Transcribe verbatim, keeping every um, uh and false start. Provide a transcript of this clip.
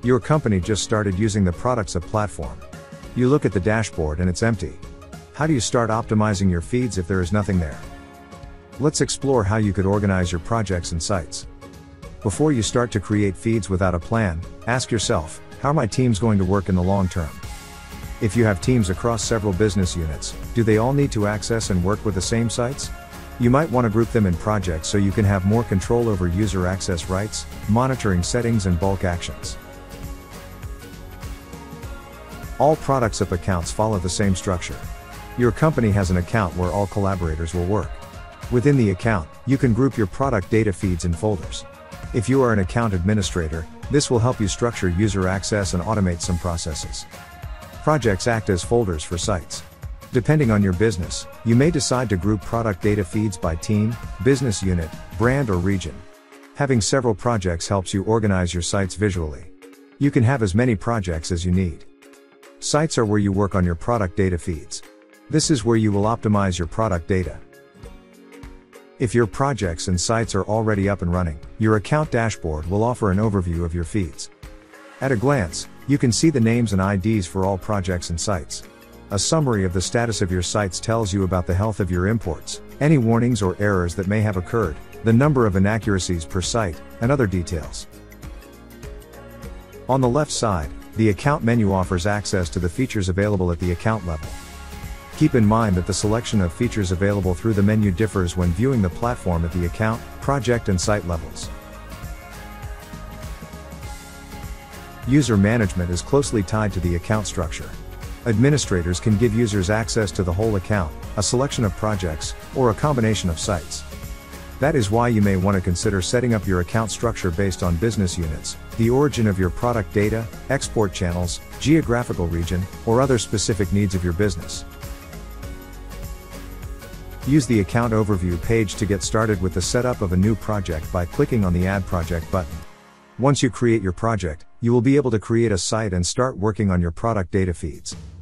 Your company just started using the Productsup platform. You look at the dashboard and it's empty. How do you start optimizing your feeds if there is nothing there? Let's explore how you could organize your projects and sites. Before you start to create feeds without a plan, ask yourself, how are my teams going to work in the long term? If you have teams across several business units, do they all need to access and work with the same sites? You might want to group them in projects so you can have more control over user access rights, monitoring settings and bulk actions. All Productsup accounts follow the same structure. Your company has an account where all collaborators will work. Within the account, you can group your product data feeds in folders. If you are an account administrator, this will help you structure user access and automate some processes. Projects act as folders for sites. Depending on your business, you may decide to group product data feeds by team, business unit, brand or region. Having several projects helps you organize your sites visually. You can have as many projects as you need. Sites are where you work on your product data feeds. This is where you will optimize your product data. If your projects and sites are already up and running, your account dashboard will offer an overview of your feeds. At a glance, you can see the names and I Ds for all projects and sites. A summary of the status of your sites tells you about the health of your imports, any warnings or errors that may have occurred, the number of inaccuracies per site, and other details. On the left side, the account menu offers access to the features available at the account level. Keep in mind that the selection of features available through the menu differs when viewing the platform at the account, project and site levels. User management is closely tied to the account structure. Administrators can give users access to the whole account, a selection of projects, or a combination of sites. That is why you may want to consider setting up your account structure based on business units, the origin of your product data, export channels, geographical region, or other specific needs of your business. Use the account overview page to get started with the setup of a new project by clicking on the Add Project button. Once you create your project, you will be able to create a site and start working on your product data feeds.